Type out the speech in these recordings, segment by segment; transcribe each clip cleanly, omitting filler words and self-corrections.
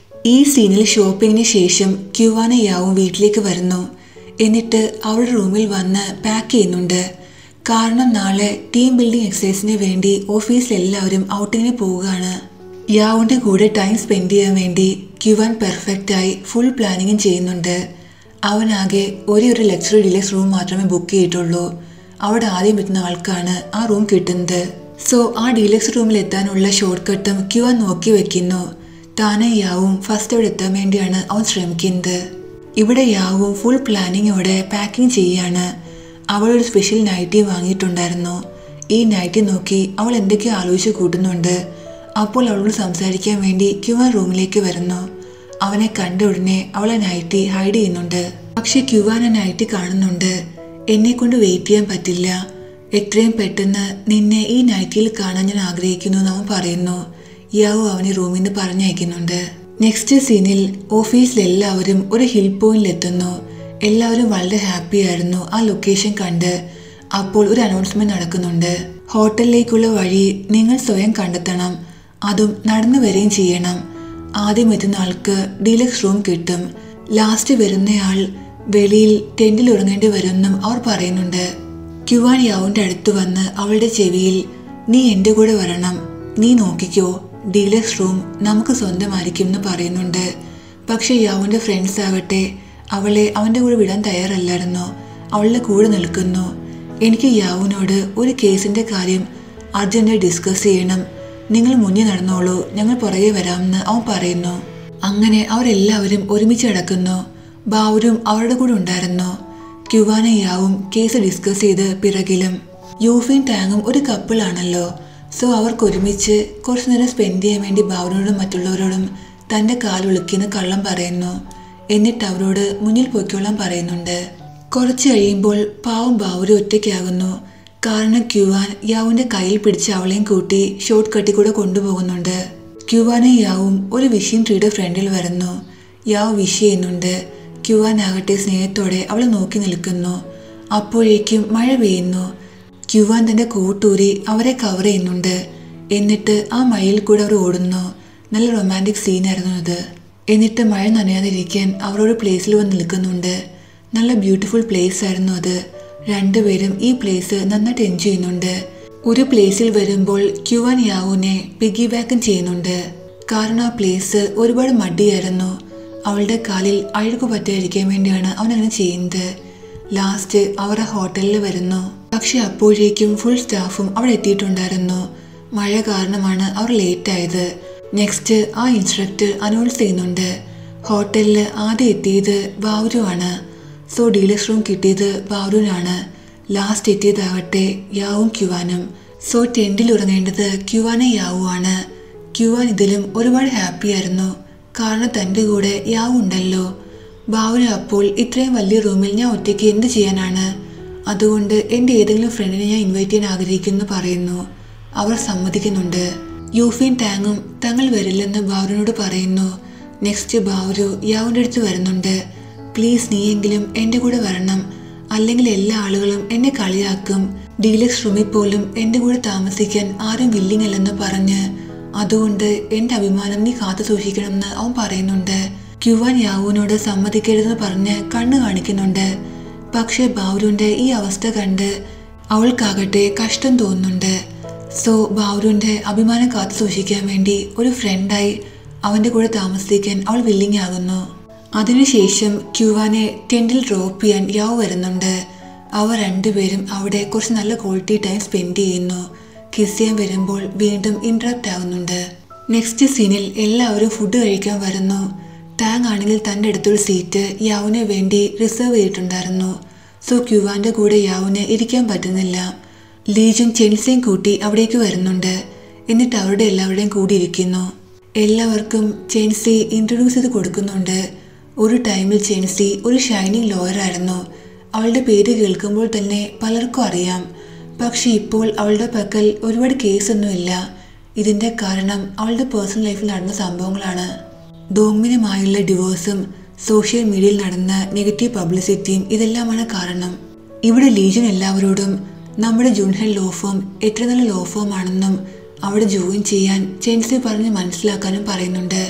ഈ സീനിൽ ഷോപ്പിങ്ങിന് ശേഷം ക്യുവാനും യാവും വീട്ടിലേക്ക് വരുന്നു. എന്നിട്ട് അവരുടെ റൂമിൽ വന്ന് പാക്ക് ചെയ്യുന്നുണ്ട്. കാരണം നാളെ ടീം ബിൽഡിംഗ് എക്സസൈസിന് വേണ്ടി ഓഫീസിൽ എല്ലാവരും ഔട്ടിങ്ങിന് പോവുകയാണ്. യാവുന്റെ കൂടെ ടൈം സ്പെൻഡ് ചെയ്യാൻ വേണ്ടി ക്യുവാൻ പെർഫെക്റ്റായി ഫുൾ പ്ലാനിങ്ങും ചെയ്യുന്നുണ്ട്. അവനാകെ ഒരു ലക്ഷറി ഡീലക്സ് റൂം മാത്രമേ ബുക്ക് ചെയ്തിട്ടുള്ളൂ. അവിടെ ആദ്യം എത്തുന്ന ആൾക്കാണ് ആ റൂം കിട്ടുന്നത്. സോ ആ ഡീലക്സ് റൂമിൽ എത്താനുള്ള ഷോർട്ട് കട്ടും ക്യുവാൻ നോക്കി വെക്കുന്നു. താനും യാവും ഫസ്റ്റ് അവിടെ എത്താൻ വേണ്ടിയാണ് അവൻ ശ്രമിക്കുന്നത്. ഇവിടെ യാവും ഫുൾ പ്ലാനിങ്ങോടെ പാക്കിംഗ് ചെയ്യാണ്. അവളൊരു സ്പെഷ്യൽ നൈറ്റി വാങ്ങിയിട്ടുണ്ടായിരുന്നു. ഈ നൈറ്റി നോക്കി അവൾ എന്തൊക്കെയോ ആലോചിച്ച് കൂട്ടുന്നുണ്ട്. അപ്പോൾ അവളോട് സംസാരിക്കാൻ വേണ്ടി ക്യുവാൻ റൂമിലേക്ക് വരുന്നു. അവനെ കണ്ട ഉടനെ അവളെ നൈറ്റി ഹൈഡ് ചെയ്യുന്നുണ്ട്. പക്ഷെ ക്യുവാൻ ആ നൈറ്റി കാണുന്നുണ്ട്. എന്നെ കൊണ്ട് വെയിറ്റ് ചെയ്യാൻ പറ്റില്ല, എത്രയും പെട്ടെന്ന് നിന്നെ ഈ നൈറ്റിയിൽ കാണാൻ ഞാൻ ആഗ്രഹിക്കുന്നു എന്ന് അവൻ പറയുന്നു. യാവു അവനെ റൂമിൽ നിന്ന് പറഞ്ഞയക്കുന്നുണ്ട്. നെക്സ്റ്റ് സീനിൽ ഓഫീസിൽ എല്ലാവരും ഒരു ഹിൽ പോയിന്റിൽ എത്തുന്നു. എല്ലാവരും വളരെ ഹാപ്പി ആയിരുന്നു ആ ലൊക്കേഷൻ കണ്ട്. അപ്പോൾ ഒരു അനൗൺസ്മെന്റ് നടക്കുന്നുണ്ട്. ഹോട്ടലിലേക്കുള്ള വഴി നിങ്ങൾ സ്വയം കണ്ടെത്തണം, അതും നടന്നു വരികയും ചെയ്യണം. ആദ്യം എത്തുന്ന ആൾക്ക് ഡീലക്സ് റൂം കിട്ടും. ലാസ്റ്റ് വരുന്നയാൾ വെളിയിൽ ടെന്റിൽ ഉറങ്ങേണ്ടി വരുമെന്നും അവർ പറയുന്നുണ്ട്. ക്യുവാൻ യാവുന്റെ അടുത്ത് വന്ന് അവളുടെ ചെവിയിൽ, നീ എൻ്റെ കൂടെ വരണം, നീ നോക്കിക്കോ, ഡീലക്സ് റൂം നമുക്ക് സ്വന്തമായിരിക്കും എന്ന് പറയുന്നുണ്ട്. പക്ഷെ യാവുന്റെ ഫ്രണ്ട്സ് ആവട്ടെ അവളെ അവൻ്റെ കൂടെ വിടാൻ തയ്യാറല്ലായിരുന്നു. അവളുടെ കൂടെ നിൽക്കുന്നു. എനിക്ക് യാവുനോട് ഒരു കേസിന്റെ കാര്യം അർജന്റായി ഡിസ്കസ് ചെയ്യണം, നിങ്ങൾ മുന്നിൽ നടന്നോളൂ, ഞങ്ങൾ പുറകെ വരാമെന്ന് അവൻ പറയുന്നു. അങ്ങനെ അവരെല്ലാവരും ഒരുമിച്ച് നടക്കുന്നു. ബാവുരും അവരുടെ കൂടെ ഉണ്ടായിരുന്നു. ക്യുവാനും യാവും കേസ് ഡിസ്കസ് ചെയ്ത് പിറകിലും. യൂഫിൻ ടാങ്ങും ഒരു കപ്പിളാണല്ലോ. സോ അവർക്ക് ഒരുമിച്ച് കുറച്ചു നേരം സ്പെൻഡ് ചെയ്യാൻ വേണ്ടി ബാവുനോടും മറ്റുള്ളവരോടും തൻ്റെ കാലൊളുക്കിന്ന് കള്ളം പറയുന്നു. എന്നിട്ട് അവരോട് മുന്നിൽ പൊയ്ക്കോളാൻ പറയുന്നുണ്ട്. കുറച്ച് കഴിയുമ്പോൾ പാവം ബാവുര് ഒറ്റയ്ക്കാകുന്നു. കാരണം ക്യുവാൻ യാവുന്റെ കയ്യിൽ പിടിച്ച് അവളെയും കൂട്ടി ഷോർട്ട് കട്ടിൽ കൂടെ കൊണ്ടുപോകുന്നുണ്ട്. ക്യുവാനും യാവും ഒരു വിഷിംഗ് ട്രീയുടെ ഫ്രണ്ടിൽ വരുന്നു. യാവ് വിഷ് ചെയ്യുന്നുണ്ട്. ക്യുവാൻ ആകട്ടെ സ്നേഹത്തോടെ അവളെ നോക്കി നിൽക്കുന്നു. അപ്പോഴേക്കും മഴ പെയ്യുന്നു. ക്യുവാൻ തന്റെ കൂട്ടൂരി അവരെ കവർ ചെയ്യുന്നുണ്ട്. എന്നിട്ട് ആ മഴയിൽ കൂടെ അവർ ഓടുന്നു. നല്ല റൊമാൻറ്റിക് സീനായിരുന്നു അത്. എന്നിട്ട് മഴ നനയാതിരിക്കാൻ അവരൊരു പ്ലേസിൽ വന്ന് നിൽക്കുന്നുണ്ട്. നല്ല ബ്യൂട്ടിഫുൾ പ്ലേസ് ആയിരുന്നു അത്. രണ്ടുപേരും ഈ പ്ലേസ് നന്നായിട്ട് എൻജോയ് ചെയ്യുന്നുണ്ട്. ഒരു പ്ലേസിൽ വരുമ്പോൾ ക്യുവാൻ യാവുനെ പിഗി ബാക്കും ചെയ്യുന്നുണ്ട്. കാരണം ആ പ്ലേസ് ഒരുപാട് മടിയായിരുന്നു. അവളുടെ കാലിൽ അഴുക്ക് പറ്റാതിരിക്കാൻ വേണ്ടിയാണ് അവൻ അങ്ങനെ ചെയ്യുന്നത്. ലാസ്റ്റ് അവർ ആ ഹോട്ടലിൽ വരുന്നു. പക്ഷെ അപ്പോഴേക്കും ഫുൾ സ്റ്റാഫും അവിടെ എത്തിയിട്ടുണ്ടായിരുന്നു. മഴ കാരണമാണ് അവർ ലേറ്റ് ആയത്. നെക്സ്റ്റ് ആ ഇൻസ്ട്രക്ടർ അനൗൺസ് ചെയ്യുന്നുണ്ട്. ഹോട്ടലിൽ ആദ്യം എത്തിയത് ബാവുരുവാണ്. സോ ഡീലക്സ് റൂം കിട്ടിയത് ബാവുരുവിനാണ്. ലാസ്റ്റ് എത്തിയതാവട്ടെ യാവും ക്യുവാനും. സോ ടെന്റിൽ ഉറങ്ങേണ്ടത് ക്യുവാനും യാവുമാണ്. ക്യുവാൻ ഇതിലും ഒരുപാട് ഹാപ്പി ആയിരുന്നു. കാരണം തൻ്റെ കൂടെ യാവ് ഉണ്ടല്ലോ. ബാവുരു അപ്പോൾ ഇത്രയും വലിയ റൂമിൽ ഞാൻ ഒറ്റയ്ക്ക് എന്ത് ചെയ്യാനാണ്, അതുകൊണ്ട് എൻ്റെ ഏതെങ്കിലും ഫ്രണ്ടിനെ ഞാൻ ഇൻവൈറ്റ് ചെയ്യാൻ ആഗ്രഹിക്കുന്നു പറയുന്നു. അവർ സമ്മതിക്കുന്നുണ്ട്. യൂഫിൻ ടാങ്ങും തങ്ങൾ വരില്ലെന്ന് ബാവുരിനോട് പറയുന്നു. നെക്സ്റ്റ് ബാവുരു യാവുൻ്റെ അടുത്ത് വരുന്നുണ്ട്. പ്ലീസ് നീയെങ്കിലും എൻ്റെ കൂടെ വരണം, അല്ലെങ്കിൽ എല്ലാ ആളുകളും എന്നെ കളിയാക്കും. ഡീലക്സ് റൂമിൽ പോലും എൻ്റെ കൂടെ താമസിക്കാൻ ആരും വില്ലിങ് അല്ലെന്ന് പറഞ്ഞ്, അതുകൊണ്ട് എൻ്റെ അഭിമാനം നീ കാത്തു സൂക്ഷിക്കണമെന്ന് അവൻ പറയുന്നുണ്ട്. ക്യുവാൻ യാവുവിനോട് സമ്മതിക്കരുതെന്ന് പറഞ്ഞ് കണ്ണു കാണിക്കുന്നുണ്ട്. പക്ഷെ ബാവുരുവിൻ്റെ ഈ അവസ്ഥ കണ്ട് അവൾക്കാകട്ടെ കഷ്ടം തോന്നുന്നുണ്ട്. സോ ബാവുരുവിൻ്റെ അഭിമാനം കാത്തു സൂക്ഷിക്കാൻ വേണ്ടി ഒരു ഫ്രണ്ടായി അവൻ്റെ കൂടെ താമസിക്കാൻ അവൾ വില്ലിങ് ആകുന്നു. അതിനുശേഷം ക്യുവാനെ ടെന്റിൽ ഡ്രോപ്പ് ചെയ്യാൻ യാവ് വരുന്നുണ്ട്. അവർ രണ്ടുപേരും അവിടെ കുറച്ച് നല്ല ക്വാളിറ്റി ടൈം സ്പെൻഡ് ചെയ്യുന്നു. കിസ് ചെയ്യാൻ വരുമ്പോൾ വീണ്ടും ഇന്ററപ്റ്റ് ആകുന്നുണ്ട്. നെക്സ്റ്റ് സീനിൽ എല്ലാവരും ഫുഡ് കഴിക്കാൻ വരുന്നു. ടാങ് ആണെങ്കിൽ തൻ്റെ അടുത്തൊരു സീറ്റ് യാവുവിന് വേണ്ടി റിസർവ് ചെയ്തിട്ടുണ്ടായിരുന്നു. സോ ക്യുവാന്റെ കൂടെ യാവുവിന് ഇരിക്കാൻ പറ്റുന്നില്ല. ലീജും ചെൻസിയും കൂട്ടി അവിടേക്ക് വരുന്നുണ്ട്. എന്നിട്ട് അവരുടെ എല്ലാവരുടെയും കൂടി ഇരിക്കുന്നു. എല്ലാവർക്കും ചെൻസി ഇൻട്രൊഡ്യൂസ് ചെയ്ത് കൊടുക്കുന്നുണ്ട്. ഒരു ടൈമിൽ ചെൻസി ഒരു ഷൈനിങ് ലോയർ ആയിരുന്നു. അവളുടെ പേര് കേൾക്കുമ്പോൾ തന്നെ പലർക്കും അറിയാം. പക്ഷെ ഇപ്പോൾ അവളുടെ പക്കൽ ഒരുപാട് കേസൊന്നുമില്ല. ഇതിൻ്റെ കാരണം അവളുടെ പേഴ്സണൽ ലൈഫിൽ നടന്ന സംഭവങ്ങളാണ്. ഡോങ്ങിനുമായുള്ള ഡിവോഴ്സും സോഷ്യൽ മീഡിയയിൽ നടന്ന നെഗറ്റീവ് പബ്ലിസിറ്റിയും ഇതെല്ലാമാണ് കാരണം. ഇവിടെ ലീജൻ എല്ലാവരോടും നമ്മുടെ ജുൻഹെൽ ലോ ഫോം എത്ര നല്ല ലോ ഫോം ആണെന്നും അവിടെ ജോയിൻ ചെയ്യാൻ ചെൻസി പറഞ്ഞ് മനസ്സിലാക്കാനും പറയുന്നുണ്ട്.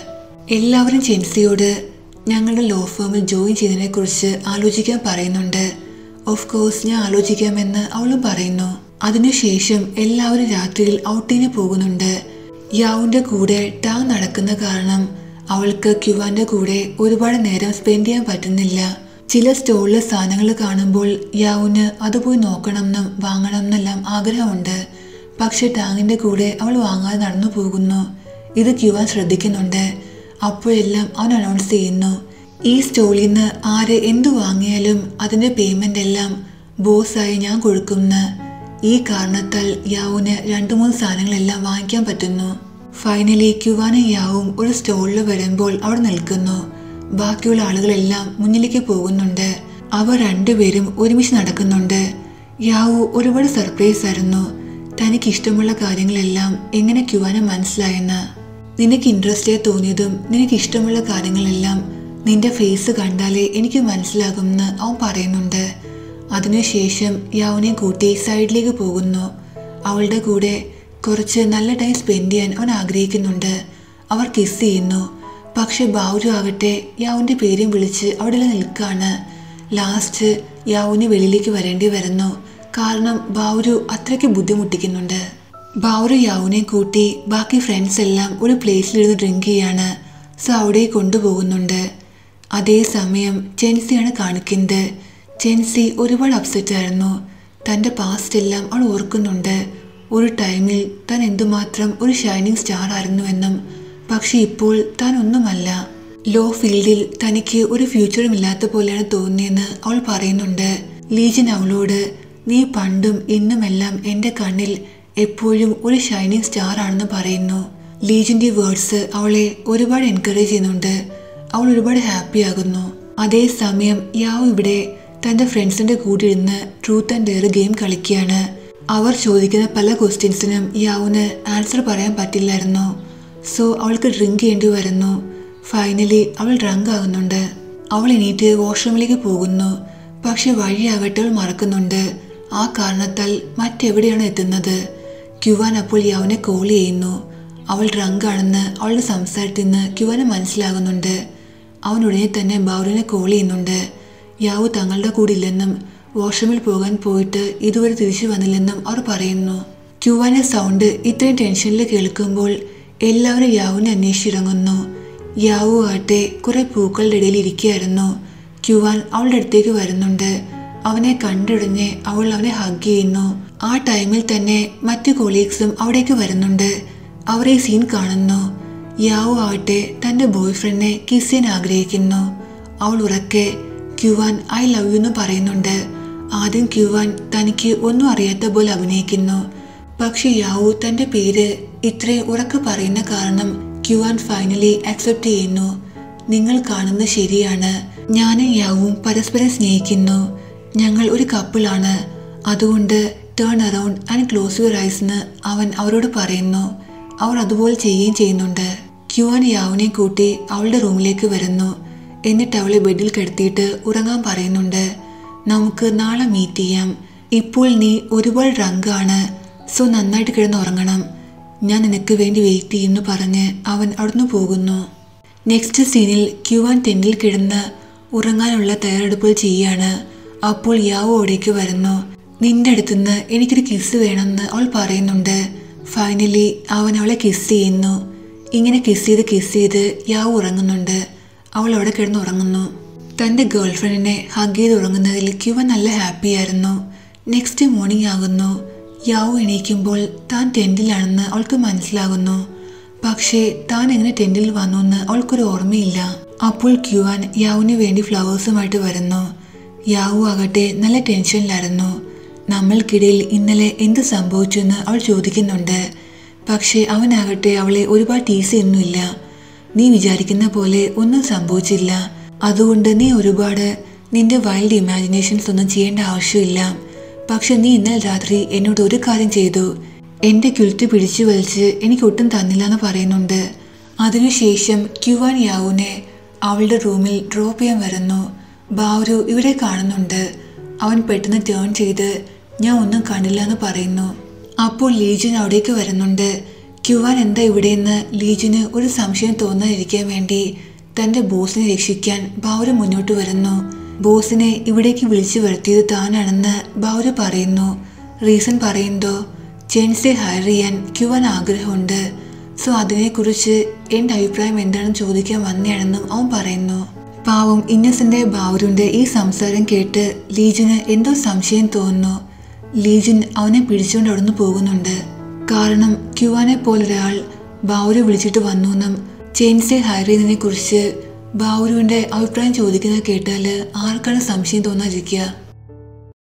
എല്ലാവരും ചെൻസിയോട് ഞങ്ങളുടെ ലോ ഫേമിൽ ജോയിൻ ചെയ്തതിനെക്കുറിച്ച് ആലോചിക്കാൻ പറയുന്നുണ്ട്. ഓഫ് കോഴ്സ് ഞാൻ ആലോചിക്കാമെന്ന് അവളും പറയുന്നു. അതിനുശേഷം എല്ലാവരും രാത്രിയിൽ ഔട്ടിങ്ങിന് പോകുന്നുണ്ട്. യാവുവിൻ്റെ കൂടെ ടാങ് നടക്കുന്ന കാരണം അവൾക്ക് ക്യുവാൻ്റെ കൂടെ ഒരുപാട് നേരം സ്പെൻഡ് ചെയ്യാൻ പറ്റുന്നില്ല. ചില സ്റ്റോളിലെ സാധനങ്ങൾ കാണുമ്പോൾ യാവുവിന് അത് പോയി നോക്കണമെന്നും വാങ്ങണമെന്നെല്ലാം ആഗ്രഹമുണ്ട്. പക്ഷെ ടാങ്ങിൻ്റെ കൂടെ അവൾ വാങ്ങാതെ നടന്നു പോകുന്നു. ഇത് ക്യുവാൻ ശ്രദ്ധിക്കുന്നുണ്ട്. അപ്പോഴെല്ലാം അവൻ അനൗൺസ് ചെയ്യുന്നു, ഈ സ്റ്റോളിൽ നിന്ന് ആര് എന്തു വാങ്ങിയാലും അതിൻ്റെ പേയ്മെൻ്റ് എല്ലാം ബോസായി ഞാൻ കൊടുക്കുമെന്ന്. ഈ കാരണത്താൽ യാവുവിന് 2-3 സാധനങ്ങളെല്ലാം വാങ്ങിക്കാൻ പറ്റുന്നു. ഫൈനലി ക്യുവാനും യാവും ഒരു സ്റ്റോളിൽ വരുമ്പോൾ അവിടെ നിൽക്കുന്നു. ബാക്കിയുള്ള ആളുകളെല്ലാം മുന്നിലേക്ക് പോകുന്നുണ്ട്. അവർ രണ്ടുപേരും ഒരുമിച്ച് നടക്കുന്നുണ്ട്. യാവു ഒരുപാട് സർപ്രൈസ് ആയിരുന്നു. തനിക്ക് ഇഷ്ടമുള്ള കാര്യങ്ങളെല്ലാം എങ്ങനെ ക്യുവാന് മനസ്സിലായെന്ന്. നിനക്ക് ഇൻട്രസ്റ്റ് തോന്നിയതും നിനക്ക് ഇഷ്ടമുള്ള കാര്യങ്ങളെല്ലാം നിന്റെ ഫേസ് കണ്ടാലേ എനിക്ക് മനസ്സിലാകുമെന്ന് അവൻ പറയുന്നുണ്ട്. അതിനുശേഷം യാവുനെ കൂട്ടി സൈഡിലേക്ക് പോകുന്നു. അവളുടെ കൂടെ കുറച്ച് നല്ല ടൈം സ്പെൻഡ് ചെയ്യാൻ അവൻ ആഗ്രഹിക്കുന്നുണ്ട്. അവർ കിസ് ചെയ്യുന്നു. പക്ഷെ ബാവു ആകട്ടെ യാവുവിൻ്റെ പേരും വിളിച്ച് അവിടെ നിൽക്കാണ്. ലാസ്റ്റ് യാവുവിന് വെളിയിലേക്ക് വരേണ്ടി വരുന്നു. കാരണം ബാവു അത്രയ്ക്ക് ബുദ്ധിമുട്ടിക്കുന്നുണ്ട്. ബാവു യാവുവിനെ കൂട്ടി ബാക്കി ഫ്രണ്ട്സ് എല്ലാം ഒരു പ്ലേസിലിരുന്ന് ഡ്രിങ്ക് ചെയ്യാണ്. സോ അവിടെ കൊണ്ടുപോകുന്നുണ്ട്. അതേസമയം ചെൻസിയാണ് കാണിക്കുന്നത്. ചെൻസി ഒരുപാട് അപ്സെറ്റ് ആയിരുന്നു. തൻ്റെ പാസ്റ്റ് എല്ലാം അവൾ ഓർക്കുന്നുണ്ട്. ഒരു ടൈമിൽ താൻ എന്തുമാത്രം ഒരു ഷൈനിങ് സ്റ്റാർ ആയിരുന്നുവെന്നും പക്ഷെ ഇപ്പോൾ താൻ ഒന്നുമല്ല. ലോ ഫീൽഡിൽ തനിക്ക് ഒരു ഫ്യൂച്ചറും ഇല്ലാത്ത പോലെയാണ് തോന്നിയെന്ന് അവൾ പറയുന്നുണ്ട്. ലീജൻ അവളോട് നീ പണ്ടും ഇന്നുമെല്ലാം എൻ്റെ കണ്ണിൽ എപ്പോഴും ഒരു ഷൈനിങ് സ്റ്റാർ ആണെന്ന് പറയുന്നു. ലീജൻ്റെ വേർഡ്സ് അവളെ ഒരുപാട് എൻകറേജ് ചെയ്യുന്നുണ്ട്. അവൾ ഒരുപാട് ഹാപ്പി ആകുന്നു. അതേസമയം യാവ് ഇവിടെ തൻ്റെ ഫ്രണ്ട്സിൻ്റെ കൂടെ ഇരുന്ന് ട്രൂത്ത് ആൻഡ് ഡെയർ ഗെയിം കളിക്കുകയാണ്. അവർ ചോദിക്കുന്ന പല ക്വസ്റ്റ്യൻസിനും യാവുന് ആൻസർ പറയാൻ പറ്റില്ലായിരുന്നു. സോ അവൾക്ക് ഡ്രിങ്ക് ചെയ്യേണ്ടി വരുന്നു. ഫൈനലി അവൾ ഡ്രങ്ക് ആകുന്നുണ്ട്. അവൾ എണീറ്റ് വാഷ്റൂമിലേക്ക് പോകുന്നു. പക്ഷെ വഴിയാകട്ടെ അവൾ മറക്കുന്നുണ്ട്. ആ കാരണത്താൽ മറ്റെവിടെയാണ് എത്തുന്നത്. ക്യുവാൻ അപ്പോൾ യാവുനെ കോൾ ചെയ്യുന്നു. അവൾ ഡ്രങ്ക് ആണെന്ന് അവളുടെ സംസാരത്തിൽ നിന്ന് ക്യുവാന് മനസ്സിലാകുന്നുണ്ട്. അവൻ ഉടനെ തന്നെ ബാവുവിനെ കോൾ ചെയ്യുന്നുണ്ട്. യാവു തങ്ങളുടെ കൂടെ ഇല്ലെന്നും വാഷ്റൂമിൽ പോകാൻ പോയിട്ട് ഇതുവരെ തിരിച്ചു വന്നില്ലെന്നും അവർ പറയുന്നു. ക്യുവാന്റെ സൗണ്ട് ഇത്രയും ടെൻഷനിൽ കേൾക്കുമ്പോൾ എല്ലാവരും യാവുവിനെ അന്വേഷിച്ചിറങ്ങുന്നു. യാവു ആട്ടെ കുറെ പൂക്കളുടെ ഇടയിൽ ഇരിക്കുകയായിരുന്നു. ക്യുവാൻ അവളുടെ അടുത്തേക്ക് വരുന്നുണ്ട്. അവനെ കണ്ടുടഞ്ഞ് അവൾ അവനെ ഹഗ് ചെയ്യുന്നു. ആ ടൈമിൽ തന്നെ മറ്റു കൊളീഗ്സും അവിടേക്ക് വരുന്നുണ്ട്. അവർ ഈ സീൻ കാണുന്നു. യാവു ആവട്ടെ തൻ്റെ ബോയ് ഫ്രണ്ടിനെ കിസ് ചെയ്യാൻ ആഗ്രഹിക്കുന്നു. അവൾ ഉറക്കെ ക്യുവാൻ ഐ ലവ് യു എന്ന് പറയുന്നുണ്ട്. ആദ്യം ക്യുവാൻ തനിക്ക് ഒന്നും അറിയാത്ത പോലെ അഭിനയിക്കുന്നു. പക്ഷെ യാവു തൻ്റെ പേര് ഇത്രയും ഉറക്കെ പറയുന്ന കാരണം ക്യുവാൻ ഫൈനലി അക്സെപ്റ്റ് ചെയ്യുന്നു. നിങ്ങൾ കാണുന്നത് ശരിയാണ്. ഞാനും യാവും പരസ്പരം സ്നേഹിക്കുന്നു. ഞങ്ങൾ ഒരു കപ്പിളാണ്. അതുകൊണ്ട് turn around and close your eyes എന്ന് അവൻ അവരോട് പറയുന്നു. അവർ അതുപോലെ ചെയ്യുകയും ചെയ്യുന്നുണ്ട്. ക്യുവാൻ യാവുനെ കൂട്ടി അവളുടെ റൂമിലേക്ക് വരുന്നു. എന്നിട്ട് അവളെ ബെഡിൽ കിടത്തിയിട്ട് ഉറങ്ങാൻ പറയുന്നുണ്ട്. നമുക്ക് നാളെ മീറ്റ് ചെയ്യാം. ഇപ്പോൾ നീ ഒരുപാട് ഡ്രങ്കാണ്. സോ നന്നായിട്ട് കിടന്ന് ഉറങ്ങണം. ഞാൻ നിനക്ക് വേണ്ടി വെയിറ്റ് ചെയ്യുന്നു പറഞ്ഞ് അവൻ അവിടുന്ന് പോകുന്നു. നെക്സ്റ്റ് സീനിൽ ക്യുവാൻ ടെന്റിൽ കിടന്ന് ഉറങ്ങാനുള്ള തയ്യാറെടുപ്പുകൾ ചെയ്യാണ്. അപ്പോൾ യാവു അവിടേക്ക് വരുന്നു. നിന്റെ അടുത്തുനിന്ന് എനിക്കൊരു കിസ് വേണമെന്ന് അവൾ പറയുന്നുണ്ട്. ഫൈനലി അവൻ അവളെ കിസ് ചെയ്യുന്നു. ഇങ്ങനെ കിസ് ചെയ്ത് യാവു ഉറങ്ങുന്നുണ്ട്. അവൾ അവിടെ കിടന്ന് ഉറങ്ങുന്നു. തൻ്റെ ഗേൾ ഫ്രണ്ടിനെ ഹഗ് ചെയ്ത് ഉറങ്ങുന്നതിൽ ക്യുവാൻ നല്ല ഹാപ്പി ആയിരുന്നു. നെക്സ്റ്റ് മോർണിംഗ് ആകുന്നു. യാവു എണീക്കുമ്പോൾ താൻ ടെന്റിലാണെന്ന് അവൾക്ക് മനസ്സിലാകുന്നു. പക്ഷേ താൻ എങ്ങനെ ടെന്റിൽ വന്നു എന്ന് അവൾക്കൊരു ഓർമ്മയില്ല. അപ്പോൾ ക്യുവാൻ യാവുവിന് വേണ്ടി ഫ്ലവേഴ്സുമായിട്ട് വരുന്നു. യാവു ആകട്ടെ നല്ല ടെൻഷനിലായിരുന്നു. നമ്മൾക്കിടയിൽ ഇന്നലെ എന്ത് സംഭവിച്ചു എന്ന് അവൾ ചോദിക്കുന്നുണ്ട്. പക്ഷേ അവനാകട്ടെ അവളെ ഒരുപാട് ടീസ് ചെയ്യുന്നില്ല. നീ വിചാരിക്കുന്ന പോലെ ഒന്നും സംഭവിച്ചില്ല. അതുകൊണ്ട് നീ ഒരുപാട് നിന്റെ വൈൽഡ് ഇമാജിനേഷൻസ് ഒന്നും ചെയ്യേണ്ട ആവശ്യമില്ല. പക്ഷെ നീ ഇന്നലെ രാത്രി എന്നോട് ഒരു കാര്യം ചെയ്തു. എൻ്റെ ക്യുൽറ്റ് പിടിച്ചു വലിച്ച് എനിക്ക് ഒട്ടും തന്നില്ല എന്ന് പറയുന്നുണ്ട്. അതിനുശേഷം ക്യുവാൻ യാവുവിനെ അവളുടെ റൂമിൽ ഡ്രോപ്പ് ചെയ്യാൻ വരുന്നു. ബാവു ഇവിടെ കാണുന്നുണ്ട്. അവൻ പെട്ടെന്ന് ടേൺ ചെയ്ത് ഞാൻ ഒന്നും കണ്ടില്ല എന്ന് പറയുന്നു. അപ്പോൾ ലീജൻ അവിടേക്ക് വരുന്നുണ്ട്. ക്യുവാൻ എന്താ ഇവിടെയെന്ന് ലീജിന് ഒരു സംശയം തോന്നാതിരിക്കാൻ വേണ്ടി തന്റെ ബോസിനെ രക്ഷിക്കാൻ ബൗര മുന്നോട്ട് വരുന്നു. ബോസിനെ ഇവിടേക്ക് വിളിച്ചു വരുത്തിയത് താനാണെന്ന് ബൗര പറയുന്നു. റീസൺ പറയുന്നതോ ചേൻസിനെ ഹയർ ചെയ്യാൻ ക്യുവാൻ ആഗ്രഹമുണ്ട്. സോ അതിനെക്കുറിച്ച് എൻ്റെ അഭിപ്രായം എന്താണെന്ന് ചോദിക്കാൻ വന്നതാണെന്നും അവൻ പറയുന്നു. പാവം ഇന്നസെന്റ് ബൗരുന്റെ ഈ സംസാരം കേട്ട് ലീജിന് എന്തോ സംശയം തോന്നുന്നു. ലീജിൻ അവനെ പിടിച്ചുകൊണ്ട് അവിടുന്ന് പോകുന്നുണ്ട്. കാരണം ക്യുവാനെ പോലൊരാൾ ബൗരു വിളിച്ചിട്ട് വന്നു എന്നും ചേൻസിനെ ഹയർ ചെയ്യുന്നതിനെ കുറിച്ച് ബൗരുവിന്റെ അഭിപ്രായം ചോദിക്കുന്നത് കേട്ടാൽ ആർക്കാണ് സംശയം തോന്നാതിരിക്കുക.